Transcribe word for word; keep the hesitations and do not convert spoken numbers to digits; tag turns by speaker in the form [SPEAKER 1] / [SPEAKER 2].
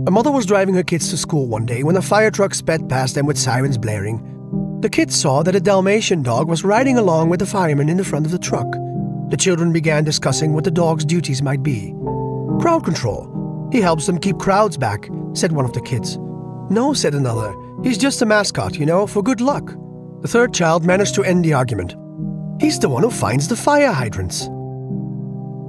[SPEAKER 1] A mother was driving her kids to school one day when a fire truck sped past them with sirens blaring. The kids saw that a Dalmatian dog was riding along with the fireman in the front of the truck. The children began discussing what the dog's duties might be. "Crowd control. He helps them keep crowds back," said one of the kids. "No," said another. "He's just a mascot, you know, for good luck." The third child managed to end the argument. "He's the one who finds the fire hydrants."